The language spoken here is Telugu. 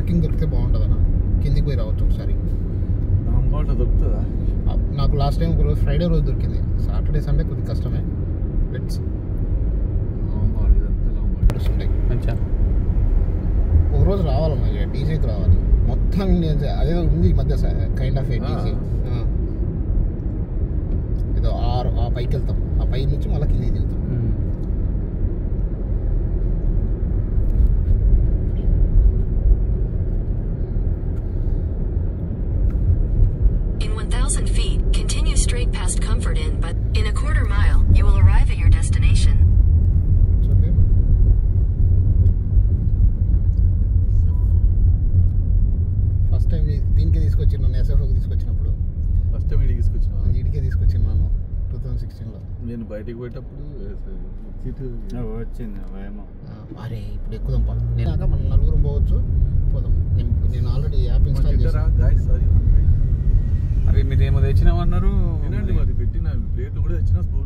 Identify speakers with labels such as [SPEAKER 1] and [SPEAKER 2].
[SPEAKER 1] పార్కింగ్ దొరికితే బాగుంటుంది అన్న. కిందికి పోయి రావచ్చు ఒకసారి.
[SPEAKER 2] దొరుకుతుందా?
[SPEAKER 1] నాకు లాస్ట్ టైం ఒక రోజు ఫ్రైడే రోజు దొరికింది. సాటర్డే సండే కొద్దిగా కష్టమే. లెట్స్ ఉంటాయి
[SPEAKER 3] మంచిగా
[SPEAKER 1] ఒక రోజు రావాలన్నా డీజేకి రావాలి మొత్తం. అదే ఉంది ఈ మధ్య కైండ్ ఆఫ్ ఏ డీజే. ఏదో ఆ పైకి వెళ్తాం, ఆ పై నుంచి మళ్ళీ కిందికి దిగుతాం.
[SPEAKER 4] In 1,000 feet, continue straight past Comfort Inn, but in a quarter mile, you will arrive at your destination.
[SPEAKER 1] First time దీనికి తీసుకొచ్చిన నన్ను, ఎస్ఎఫ్కి తీసుకొచ్చినప్పుడు.
[SPEAKER 2] ఫస్ట్ టైం ఇడికి తీసుకొచ్చిన
[SPEAKER 1] వీడికే తీసుకొచ్చిన నన్ను 2016లో.
[SPEAKER 2] నేను బయటికి పోయేటప్పుడు వచ్చింది
[SPEAKER 1] అరే ఇప్పుడు ఎక్కుదాం పా. నేను మనం నలుగురం పోవచ్చు, పోదాం. నేను ఆల్రెడీ యాప్ ఇన్స్టాల్ చేశాను.
[SPEAKER 3] అవి మీరు ఏమో తెచ్చినామన్నారు.
[SPEAKER 2] పెట్టిన ప్లేట్లు కూడా తెచ్చిన.